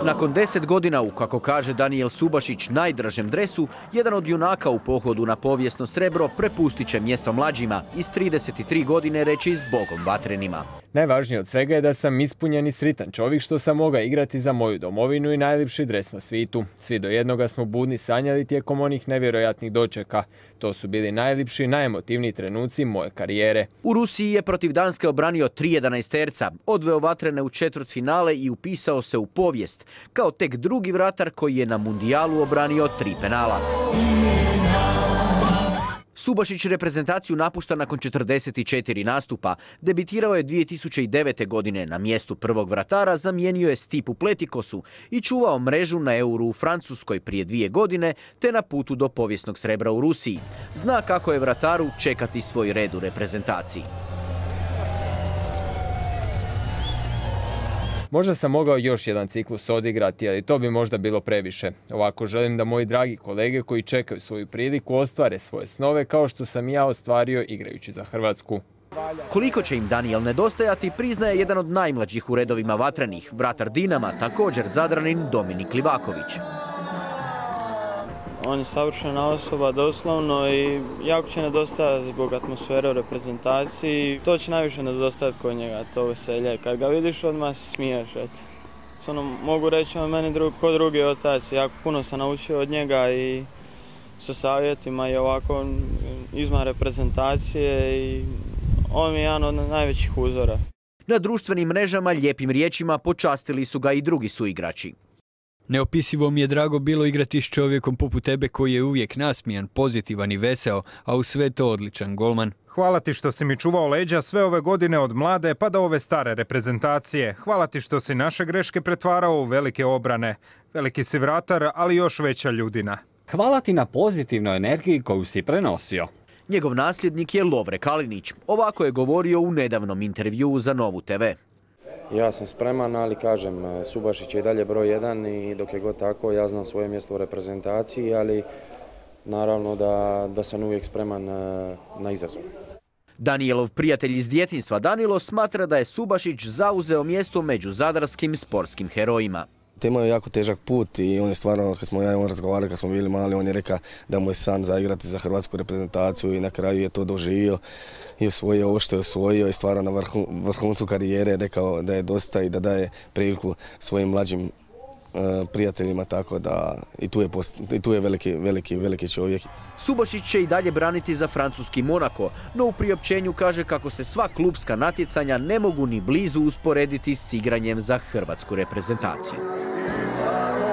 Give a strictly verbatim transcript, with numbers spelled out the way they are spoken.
Nakon deset godina u, kako kaže Danijel Subašić, najdražem dresu, jedan od junaka u pohodu na povijesno srebro prepustit će mjesto mlađima i s trideset tri godine reći zbogom vatrenima. Najvažnije od svega je da sam ispunjen i sritan čovjek što sam mogao igrati za moju domovinu i najljepši dres na svitu. Svi do jednoga smo budni sanjali tijekom onih nevjerojatnih dočeka. To su bili najljepši i najemotivniji trenuci moje karijere. U Rusiji je protiv Danske obranio tri jedanaesterca, odveo vatrene u četvrtfinale i upisao se u povijest, kao tek drugi vratar koji je na mundijalu obranio tri penala. Subašić reprezentaciju napušta nakon četrdeset četiri nastupa. Debitirao je dvije tisuće devete. godine na mjestu prvog vratara, zamijenio je Stipu Pletikosu i čuvao mrežu na Euru u Francuskoj prije dvije godine te na putu do povijesnog srebra u Rusiji. Zna kako je vrataru čekati svoj red u reprezentaciji. Možda sam mogao još jedan ciklus odigrati, ali to bi možda bilo previše. Ovako želim da moji dragi kolege koji čekaju svoju priliku ostvare svoje snove kao što sam i ja ostvario igrajući za Hrvatsku. Koliko će im Danijel nedostajati, priznaje jedan od najmlađih u redovima vatrenih, vratar Dinama, također Zadranin Dominik Livaković. On je savršena osoba doslovno i jako će nedostajati zbog atmosfere u reprezentaciji. To će najviše nedostajati kod njega, to veselje. Kad ga vidiš odmah se smiješ. Ono, mogu reći on meni drug, ko drugi otac. Jako puno sam naučio od njega i sa savjetima i ovako izvan reprezentacije i on mi je jedan od najvećih uzora. Na društvenim mrežama lijepim riječima počastili su ga i drugi suigrači. Neopisivo mi je drago bilo igrati s čovjekom poput tebe koji je uvijek nasmijan, pozitivan i veseo, a u sve to odličan golman. Hvala ti što si mi čuvao leđa sve ove godine od mlade pa do ove stare reprezentacije. Hvala ti što si naše greške pretvarao u velike obrane. Veliki si vratar, ali još veća ljudina. Hvala ti na pozitivnoj energiji koju si prenosio. Njegov nasljednik je Lovre Kalinić. Ovako je govorio u nedavnom intervjuu za Novu te ve. Ja sam spreman, ali kažem, Subašić je i dalje broj jedan i dok je god tako, ja znam svoje mjesto u reprezentaciji, ali naravno da, da sam uvijek spreman na izazov. Danijelov prijatelj iz djetinjstva Danilo smatra da je Subašić zauzeo mjesto među zadarskim sportskim herojima. Imao je jako težak put i on je stvarno, kad smo ja i on razgovarali, kad smo bili mali, on je rekao da mu je san zaigrati za hrvatsku reprezentaciju i na kraju je to doživio i osvojio ovo što je osvojio i stvarno na vrhu, vrhuncu karijere rekao da je dosta i da daje priliku svojim mlađim uh, prijateljima, tako da i tu je, post, i tu je veliki, veliki, veliki čovjek. Subašić će i dalje braniti za francuski Monako, no u priopćenju kaže kako se sva klupska natjecanja ne mogu ni blizu usporediti s igranjem za hrvatsku reprezentaciju.